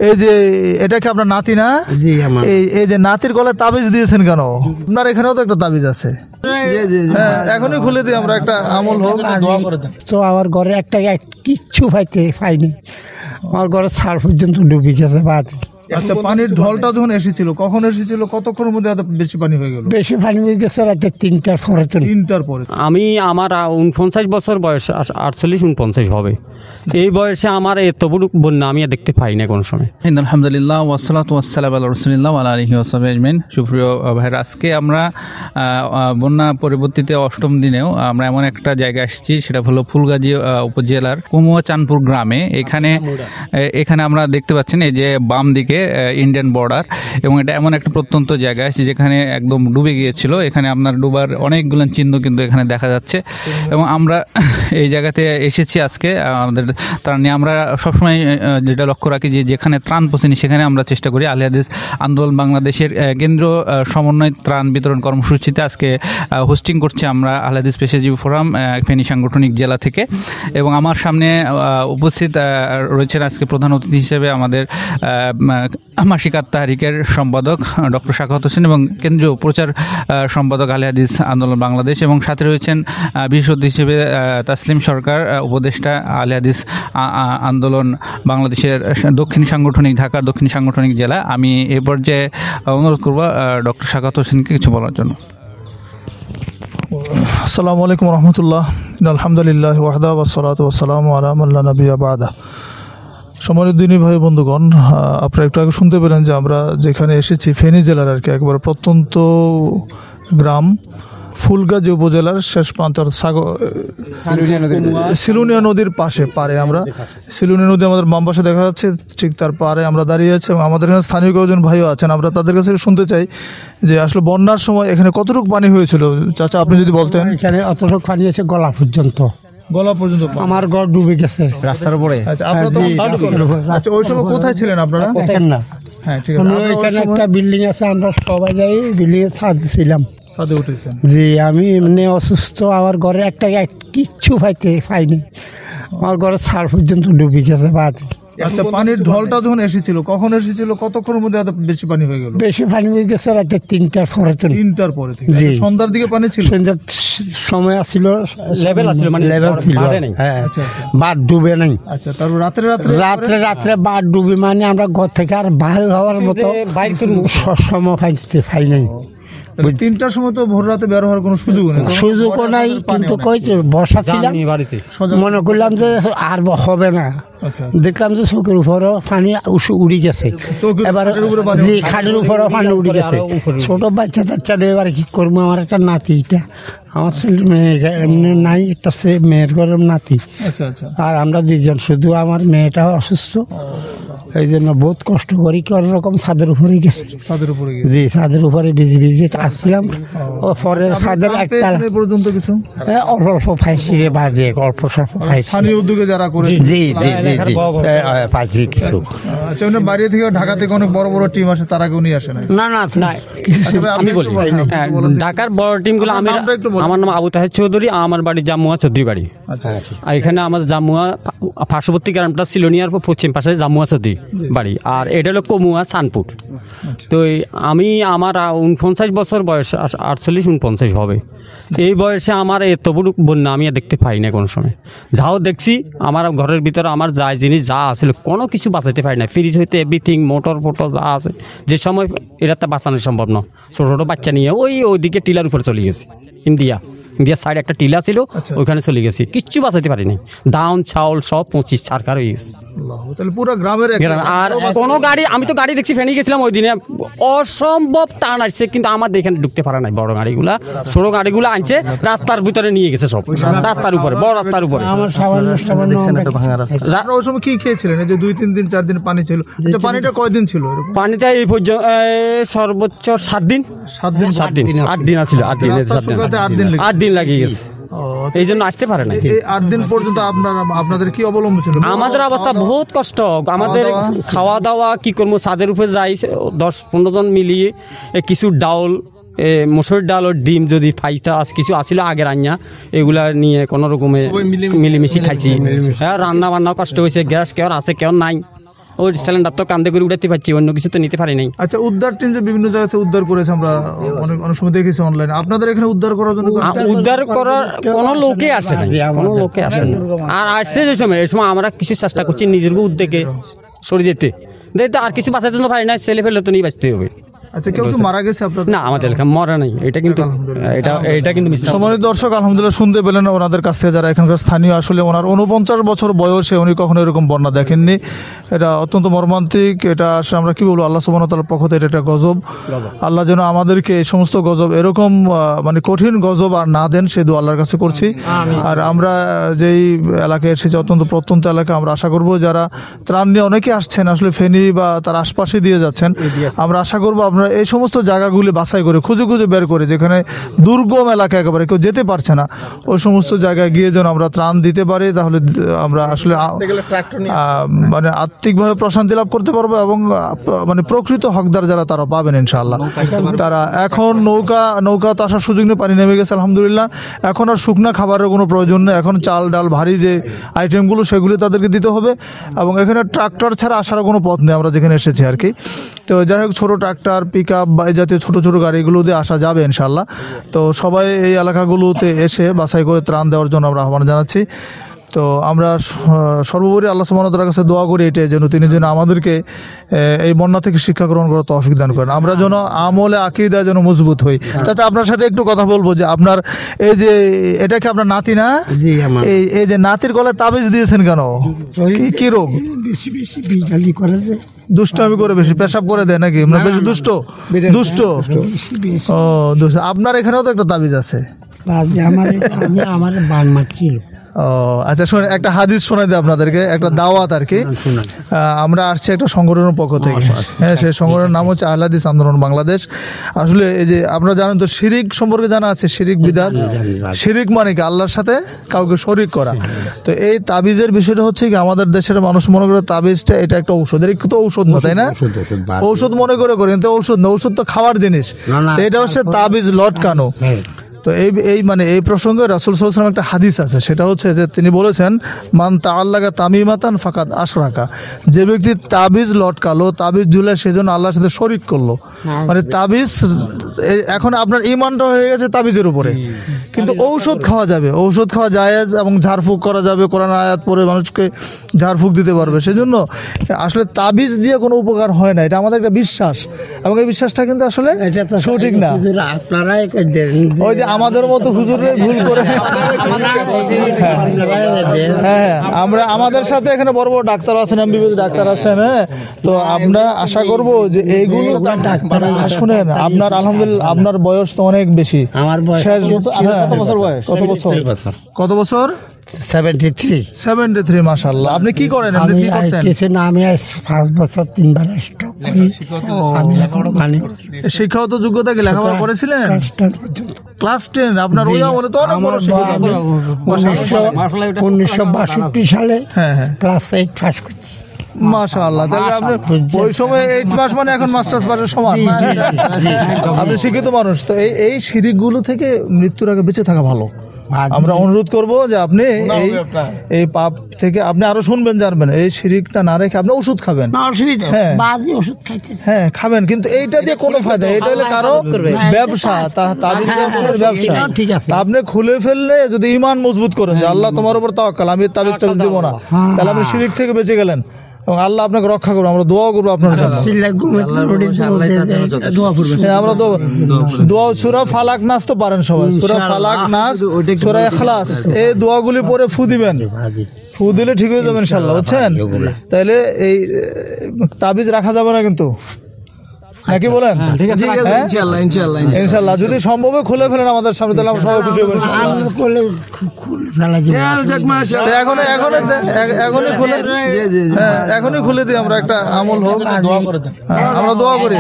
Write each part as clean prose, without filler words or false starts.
এই যে এটা কি আপনার নাতি না? জি আমার। এই যে নাতির গলায় তাবিজ দিয়েছেন কেন? আপনার এখানেও তো একটা তাবিজ আছে। হ্যাঁ, এখনই খুলে দিই আমরা, একটা আমল হোক। তো আমার ঘরে একটা কিচ্ছু পাইনি, আমার ঘরে ছাড় পর্যন্ত ডুবে গেছে বাদ। আচ্ছা, পানির ঢলটা যখন এসেছিল কখন এসেছিল? কতক্ষণের মধ্যে এত বেশি পানি হয়ে গেল? বেশি পানি হয়ে গেছে রাতে 3টার পরে। 3টার পরে? আমি আমার 49 বছর বয়স, 48-49 হবে। এই বয়সে আমার এত বড় বন্যা আমি দেখতে পাই না কোনো সময়। আলহামদুলিল্লাহ ওয়াসসালাতু ওয়াসসালামু আলা রাসূলিল্লাহ ওয়া আলা আলিহি ওয়া সাহবিহি আজমাইন। সুপ্রিয় ভাইরা, আজকে আমরা বন্যা পরবর্তীতে 8ম দিনেও আমরা এমন একটা জায়গায় আসছি, সেটা হলো ফুলগাজী উপজেলার কুমুয়া চাঁদপুর গ্রামে। এখানে আমরা দেখতে পাচ্ছেন এই যে বাম দিকে ইন্ডিয়ান বর্ডার, এবং এটা এমন একটা প্রত্যন্ত জায়গা যেখানে একদম ডুবে গিয়েছিল। এখানে আপনার ডুবার অনেকগুলো চিহ্ন কিন্তু এখানে দেখা যাচ্ছে, এবং আমরা এই জায়গাতে এসেছি আজকে। আমাদের তার নিয়ে আমরা সবসময় যেটা লক্ষ্য রাখি যে যেখানে ত্রাণ পৌঁছেনি সেখানে আমরা চেষ্টা করি। আহলে হাদিস আন্দোলন বাংলাদেশের কেন্দ্র সমন্বয় ত্রাণ বিতরণ কর্মসূচিতে আজকে হোস্টিং করছি আমরা আহলে হাদিস পেশাজীবী ফোরাম ফেনী সাংগঠনিক জেলা থেকে। এবং আমার সামনে উপস্থিত রয়েছেন আজকে প্রধান অতিথি হিসেবে আমাদের মাসিক তাহরিকের সম্পাদক ডক্টর শাখাওয়াত হোসেন এবং কেন্দ্রীয় প্রচার সম্পাদক আহলে হাদিস আন্দোলন বাংলাদেশ, এবং সাথে রয়েছেন বিশেষ অতিথি হিসেবে তাসলিম সরকার, উপদেষ্টা আহলে হাদিস আন্দোলন বাংলাদেশের ঢাকার দক্ষিণ সাংগঠনিক জেলা। আমি এ পর্যায়ে অনুরোধ করব ডক্টর শাখাওয়াত হোসেনকে কিছু বলার জন্য। আসসালামু আলাইকুম রহমতুল্লাহ। আলহামদুলিল্লাহ ওয়াহদা ওয়াসসালাতু ওয়াসসালামু আলা মান লা নাবিয়্যা বা'দা। সম্মানিত দিনী ভাই বন্ধুগণ, আপনারা একটু আগে শুনতে পেলেন যে আমরা যেখানে এসেছি ফেনী জেলার আর কি একবার প্রত্যন্ত গ্রাম ফুলগাজী উপজেলার শেষ প্রান্তর সিলুনিয়া নদীর পারে আমরা সিলুনিয়া নদী আমাদের বাম পাশে দেখা যাচ্ছে, ঠিক তার পারে আমরা দাঁড়িয়ে আছি। এবং আমাদের এখানে স্থানীয় কয়েকজন ভাইও আছেন, আমরা তাদের কাছে শুনতে চাই যে আসলে বন্যার সময় এখানে কতটুকু পানি হয়েছিল। চাচা, আপনি যদি বলতেন। এখানে অতটুকু পানি আছে গলা পর্যন্ত। আমার ঘর ডুবে গেছে রাস্তার উপরে। আচ্ছা, ওই সময় কোথায় ছিলেন আপনারা? না, হ্যাঁ ঠিক আছে। এখানে একটা বিল্ডিং আছে, আমরা সবাই যাই বিল্ডিং এর ছাদে ছিলাম। ছাদে উঠেছেন? জি, আমি এমনি অসুস্থ, আমার ঘরে একটা কিচ্ছু পাইনি, আমার ঘরে ছাড় পর্যন্ত ডুবে গেছে বাদ। আচ্ছা, পানির ঢলটা যখন এসেছিল কখন এসেছিল? কতক্ষণের মধ্যে এত বেশি পানি হয়ে গেল? বেশি পানি হয়ে গেছে রাতে 3টার পরে। 3টার পরে? জি। সন্ধ্যার দিকে পানি ছিল? সন্ধ্যার সময় ছিল, লেভেল ছিল, মানে লেভেল ছিল। হ্যাঁ, বাদ ডুবে নাই। আচ্ছা, তারপর রাত্রে বাদ ডুবে, মানে আমরা ঘর থেকে আর বাইরে হওয়ার মতো সময় পাই নাই। 3টার সময় তো ভোর রাতে বের হওয়ার কোনো সুযোগও নাই, কিন্তু বর্ষা ছিলাম, মনে করলাম যে আর হবে না। দেখলাম যে চোখের উপরও পানি উড়ে গেছে, এবার যে খাটের উপরও পানি উড়ে গেছে। ছোট বাচ্চা এবার কি করবো? আমার একটা নাতি, আমার ছেলে মেয়ে এমনি নাই, একটা মেয়ের ঘরের নাতি। আর আমরা 2জন, শুধু আমার মেয়েটাও অসুস্থ, এই জন্য বহুত কষ্ট করি। কোন রকম ছাদের উপরে গেছে। জি, ছাদের উপরে ভিজে আসছিলাম। পরে ছাদের একটা পর্যন্ত কিছু অল্প পাইছি রে, বাজে অল্প স্বল্প পাইছি। স্থানীয় উদ্যোগে যারা করে পাইছি কিছু। আচ্ছা, বাইরে থেকে ঢাকা থেকে অনেক বড় বড় টিম আসে, তারা কেউ নিয়ে আসে না? না, আমি বলি ঢাকার বড় টিমগুলো। আমার নাম আবু তাহের চৌধুরী, আমার বাড়ি জামুয়া চৌধুরী বাড়ি। আর এখানে আমাদের জামুয়া পার্শ্ববর্তী গ্রামটা সিলোনিয়ার পশ্চিম পাশে জামুয়া চৌধুরী বাড়ি, আর এটা হলো কমুয়া চাঁদপুর। তো আমি আমার 49 বছর বয়স, 48-49 হবে। এই বয়সে আমার এত বড় বন্যা আমি দেখতে পাই না কোনো সময়। যাও দেখছি, আমার ঘরের ভিতরে আমার যা জিনিস যা আছে কোনো কিছু বাঁচাইতে পারি না। ফ্রিজ হইতে এভরিথিং, মোটর যা আছে, যে সময় এটাতে বাঁচানো সম্ভব না। ছোটো ছোটো বাচ্চা নিয়ে ওইদিকে টিলার উপরে চলে গেছি। ইন্ডিয়ার সাইড একটা টিলা ছিল, ওইখানে চলে গেছি, কিচ্ছু বাঁচাইতে পারিনি। ধান চাউল সব 25 ছাড়কার হয়ে গেছে। আর কোনো গাড়ি, আমি তো গাড়ি দেখছি, ফেনি গেছিলাম ওই দিনে, অসম্ভব টান আসছে, কিন্তু আমাদের এখানে ঢুকতে পারে নাই। বড় গাড়িগুলা, ছোট গাড়িগুলো আনছে, রাস্তার ভিতরে নিয়ে গেছে সব, রাস্তার উপরে, বড় রাস্তার উপরে। ওই সময় কি খেয়েছিলেন? যে 2-3 দিন 4 দিন পানি ছিল? পানিটা কয়দিন ছিল? পানিটা এই পর্যন্ত সর্বোচ্চ 7 দিন 8 দিন আছিল। 8 দিন লাগিয়ে গেছে, এই জন্য আসতে পারে না। 8 দিন পর্যন্ত আপনাদের কি অবলম্বন ছিল? আমাদের অবস্থা বহুত কষ্ট। আমাদের খাওয়া দাওয়া কি করবো, ছাদের উপরে যাই 10-15 জন মিলিয়ে কিছু ডাউল, মসুর ডাল ও ডিম যদি ফাইটা কিছু আসছিল আগের আনিয়া, এগুলা নিয়ে কোনো রকমে মিলেমিশে খাইছি। হ্যাঁ, রান্না বান্নাও কষ্ট হয়েছে, গ্যাস কেউ আছে কেউ নাই। ওই সিলিন্ডার তো কান্দে করে উঠাতে পারছি, অন্য কিছু তো নিতে পারি নাই। আচ্ছা, উদ্ধার টিম যে বিভিন্ন জায়গাতে উদ্ধার করেছে, আমরা অনেক সময় দেখেছি অনলাইনে, আপনাদের এখানে উদ্ধার করার জন্য উদ্ধার করার কোনো লোকে আসে না, কোনো লোকে আসে না। আর আসছে যে সময়, এই সময় আমরা কিছু চেষ্টা করছি নিজের উদ্যোগে সরে যেতে, দেখতে আর কিছু বাঁচাতে তো পারি না, ছেলে ফেলে তো নিয়ে বাঁচতে হবে। আচ্ছা, কেউ কি মারা গেছে আপনাদের? না, আমাদের এলাকা মরা নাই, এটা কিন্তু এটা কিন্তু সম্মানিত দর্শক, আলহামদুলিল্লাহ শুনতে পেলেন ওনাদের কাছ থেকে, যারা এখানকার স্থানীয়। আসলে ওনার 49 বছর বয়সে উনি কখনো এরকম বন্যা দেখেননি। এটা অত্যন্ত মর্মান্তিক। এটা আসলে আমরা কি বলবো, আল্লাহ সুবহানাহু ওয়া তাআলার পক্ষ থেকে এটা একটা গজব। আল্লাহ যেন আমাদেরকে এই সমস্ত গজব, এরকম মানে কঠিন গজব আর না দেন, সে দোয়া আল্লাহর কাছে করছি। আর আমরা যেই এলাকায় এসেছি, অত্যন্ত প্রত্যন্ত এলাকা, আমরা আশা করব যারা ত্রাণ নিয়ে অনেকে আসছেন, আসলে ফেনী বা তার আশপাশে দিয়ে যাচ্ছেন, আমরা আশা করবো আপনারা এই সমস্ত জায়গাগুলি বাছাই করে খুঁজে খুঁজে বের করে, যেখানে দুর্গম এলাকা একেবারে কেউ যেতে পারছে না, ওই সমস্ত জায়গায় গিয়ে যেন আমরা ত্রাণ দিতে পারি। তাহলে আমরা আসলে মানে আত্মিকভাবে প্রশান্তি লাভ করতে পারবো, এবং মানে প্রকৃত হকদার যারা, তারা পাবেন ইনশাআল্লাহ। তারা এখন নৌকা তো আসার সুযোগ নেই, পানি নেমে গেছে আলহামদুলিল্লাহ। এখন আর শুকনা খাবারের কোনো প্রয়োজন নেই, এখন চাল ডাল ভারী যে আইটেমগুলো সেগুলি তাদেরকে দিতে হবে। এবং এখানে ট্রাক্টর ছাড়া আসার কোনো পথ নেই, আমরা যেখানে এসেছি আর কি। তো যাই হোক, ছোটো ট্রাক্টর, পিক আপ বা এই জাতীয় ছোটো ছোটো গাড়িগুলো দিয়ে আসা যাবে ইনশাআল্লাহ। তো সবাই এই এলাকাগুলোতে এসে বাছাই করে ত্রাণ দেওয়ার জন্য আমরা আহ্বান জানাচ্ছি। তো আমরা সর্বোপরি আল্লাহ সুবহানাহু ওয়া তাআলার কাছে দোয়া করি এটাই, যেন তিনি যেন আমাদেরকে এই বন্যা থেকে শিক্ষা গ্রহণ করার তৌফিক দান করেন, আমরা যেন আমলে আকীদা যেন মজবুত হই। চাচা, আপনার সাথে একটু কথা বলবো যে আপনার এই যে এটা কি আপনার নাতি না? এই যে নাতির গলায় তাবিজ দিয়েছেন কেন? কি রোগ? দুষ্টামি করে বেশি পেশাব করে দেয় নাকি? বেশি দুষ্ট? ও দুষ্ট। আপনার এখানেও তো একটা তাবিজ আছে। ও আচ্ছা, শোনেন, একটা হাদিস শোনাই দিই আপনাদেরকে, একটা দাওয়াত আর কি। আমরা আসছি একটা সংগঠনের পক্ষ থেকে, হ্যাঁ, সেই সংগঠনের নাম হচ্ছে আহলে হাদিস আন্দোলন বাংলাদেশ। আসলে এই যে আপনারা জানেন তো, শিরিক সম্পর্কে জানা আছে, শিরিক বিদআত। শিরিক মানে কি? আল্লাহর সাথে কাউকে শরিক করা। তো এই তাবিজের বিষয়টা হচ্ছে কি, আমাদের দেশের মানুষ মনে করে তাবিজটা এটা একটা ঔষধ, এর তো ঔষধ না, তাই না? ঔষধ মনে করে কিন্তু ঔষধ না, ঔষধ তো খাওয়ার জিনিস। এটা হচ্ছে তাবিজ লটকানো। তো এই প্রসঙ্গে রাসূল সাল্লাল্লাহু আলাইহি ওয়াসাল্লাম একটা হাদিস আছে, সেটা হচ্ছে যে তিনি বলেছেন, মান তাআল্লাকা তামিমাতান ফাকাদ আশরাকা, যে ব্যক্তি তাবিজ লটকালো, তাবিজ ঝুলে, সেজন্য আল্লাহর সাথে শরিক করলো। মানে তাবিজ, এখন আপনার ঈমানটা হয়ে গেছে তাবিজের উপরে, কিন্তু ঔষধ খাওয়া যাবে, ঔষধ খাওয়া জায়েজ, এবং ঝাড়ফুঁক করা যাবে, কোরআন আয়াত পড়ে মানুষকে ঝাড়ফুঁক দিতে পারবে। সেজন্য আসলে তাবিজ দিয়ে কোনো উপকার হয় না, এটা আমাদের একটা বিশ্বাস, এবং এই বিশ্বাসটা কিন্তু আসলে সঠিক না। ওই যে আমাদের মতো হুজুরে ভুল করে, হ্যাঁ, আমরা আমাদের সাথে এখানে বড় বড় ডাক্তার আছেন, এমবিবিএস ডাক্তার আছেন, হ্যাঁ। তো আমরা আশা করব যে এইগুলো শুনেন, আপনার আলহামদুলিল্লাহ আপনার বয়স তো অনেক বেশি। আমার বয়স কত বছর বয়স? কত বছর? 73। মাশাআল্লাহ। আপনি কি করেন? আপনি কি করতেন? কিছু না, আমি 5 বছর 3 বার স্ট্রোক করি। শিক্ষাগত যোগ্যতা কি লেখাপড়া করেছিলেন? ক্লাস 10। আপনার ওই আমলে তো অনেক বড় শিক্ষা। 1962 সালে ক্লাস 8 পাস করছি। মাশাআল্লাহ। তাহলে আপনি ওই সময় 8 পাস মানে এখন মাস্টার্স পাসের সমান। আপনি শিক্ষিত মানুষ। তো এই শিরিকগুলো থেকে মৃত্যুর আগে বেঁচে থাকা ভালো। আমরা অনুরোধ করব যে আপনি এই পাপ থেকে আপনি আরো শুনবেন, জানবেন, এই শিরিকটা না রেখে আপনি ওষুধ খাবেন। হ্যাঁ, খাবেন, কিন্তু এইটা দিয়ে কোনো ফায়দা, এটা হলে কারো ব্যবসা, তাবিজ ব্যবসার ব্যবসা। আপনি খুলে ফেললে যদি ঈমান মজবুত করেন যে আল্লাহ তোমার উপর তাওয়াক্কাল, আমি তাবিজ টাবিজ দেব না, তাহলে আপনি শিরিক থেকে বেঁচে গেলেন, এবং আল্লাহ আপনাকে রক্ষা করবো। আমরা দোয়া করবো আপনার জন্য। আমরা তো দোয়া, সূরা ফালাক নাস তো পারেন সবাই, সূরা ফালাক নাস, সূরা ইখলাস, এই দোয়াগুলি পরে ফু দিবেন, ফু দিলে ঠিক হয়ে যাবে ইনশাআল্লাহ, বুঝছেন? তাহলে এই তাবিজ রাখা যাবে না কিন্তু, নাকি বলেন? ইনশাআল্লাহ যদি সম্ভব খুলে ফেলেন আমাদের সামনে, তাহলে আমরা সবাই খুশি হবো ইনশাআল্লাহ। এখনই খুলে দিই আমরা, একটা আমল হোক, আমরা দোয়া করি।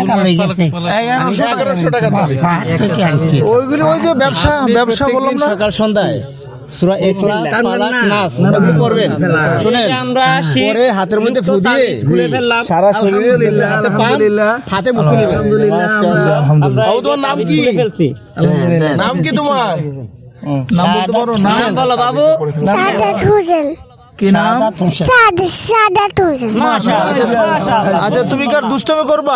ওইগুলি ওই যে ব্যবসা বললাম না, সকাল সন্ধ্যায় সূরা ইখলাস, ফালাক, নাস পড়বেন। শুনেন, আমরা পরে হাতের মধ্যে ফু দিয়ে খুলে ফেললাম, সারা শরীরে লিল্লাহ, হাতে পান, হাতে মুছে নেবেন। আলহামদুলিল্লাহ। তোমার নাম কি? নাম কি তোমার? নাম বলতে পারো? নাম বলো বাবু। সাদাত হোসেন। কি নাম? আচ্ছা তুমি কার দুষ্টামি করবা?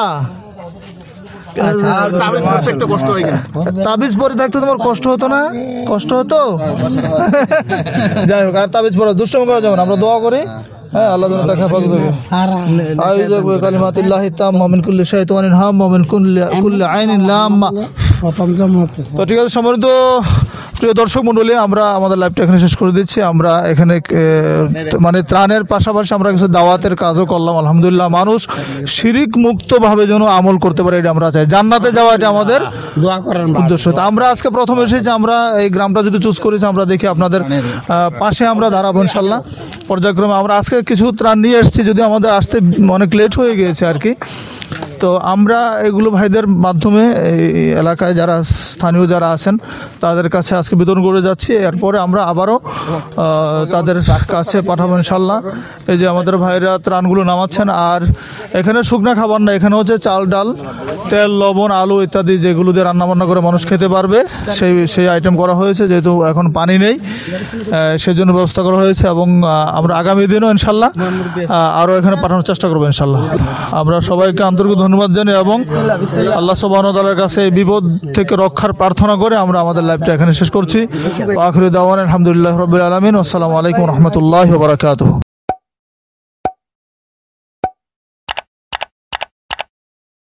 তাবিজ পরে থাকতে তোমার কষ্ট হতো না? কষ্ট হতো? যাই হোক, আর তাবিজ পরে দুষ্টামি করা যাবে না, আমরা দোয়া করি। হ্যাঁ, আল্লাহ যেন তাকে হেফাজত করে। আউযু বিকালিমাতিল্লাহি তাম্মা মিন কুল্লি শাইতানিন হাম্মা মিন কুল্লি আইনিন লাম্মা। তো ঠিক আছে, সম্মানিত প্রিয় দর্শক মণ্ডলী, আমরা আমাদের লাইভটা এখানে শেষ করে দিচ্ছি। আমরা এখানে মানে ত্রাণের পাশাপাশি আমরা কিছু দাওয়াতের কাজও করলাম। আলহামদুলিল্লাহ, মানুষ শিরিক মুক্তভাবে যেন আমল করতে পারে, এটা আমরা চাই। জান্নাতে যাওয়া এটা আমাদের দোয়া করেন উদ্দেশ্য। তো আমরা আজকে প্রথম এসেছি, আমরা এই গ্রামটা যদি চুজ করেছি, আমরা দেখি আপনাদের পাশে আমরা দাঁড়াবো ইনশাল্লাহ পর্যায়ক্রমে। আমরা আজকে কিছু ত্রাণ নিয়ে এসেছি, যদি আমাদের আসতে অনেক লেট হয়ে গিয়েছে আর কি। তো আমরা এগুলো ভাইদের মাধ্যমে এই এলাকায় যারা স্থানীয় যারা আছেন তাদের কাছে আজকে বিতরণ করে যাচ্ছি। এরপরে আমরা আবারও তাদের কাছে পাঠাবো ইনশাল্লাহ। এই যে আমাদের ভাইরা ত্রাণগুলো নামাচ্ছেন। আর এখানে শুকনো খাবার না, এখানে হচ্ছে চাল, ডাল, তেল, লবণ, আলু ইত্যাদি যেগুলো দিয়ে রান্নাবান্না করে মানুষ খেতে পারবে সেই আইটেম করা হয়েছে। যেহেতু এখন পানি নেই, সেজন্য ব্যবস্থা করা হয়েছে। এবং আমরা আগামী দিনও ইনশাল্লাহ আরও এখানে পাঠানোর চেষ্টা করবো ইনশাল্লাহ। আমরা সবাইকে আন্তরিক ধন্যবাদ জানাই এবং আল্লাহ সুবহানাহু ওয়া তাআলার কাছে এই বিপদ থেকে রক্ষার প্রার্থনা করে আমরা আমাদের লাইভটা এখানে শেষ করছি। আখিরু দাওয়ানা আলহামদুলিল্লাহি রাব্বিল আলামিন। আসসালামু আলাইকুম ওয়া রাহমাতুল্লাহি ওয়া বারাকাতুহু।